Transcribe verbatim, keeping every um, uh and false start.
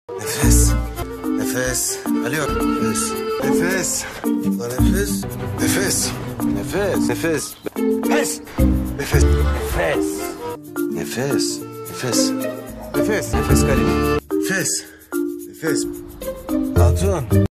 Nefes. Nefes. Alo. Nefes. Nefes. Ulan nefes. Nefes. Nefes. Nefes. Nefes. Nefes. Nefes. Nefes. Nefes. Nefes. Nefes Karim. Nefes. Nefes. Hatun.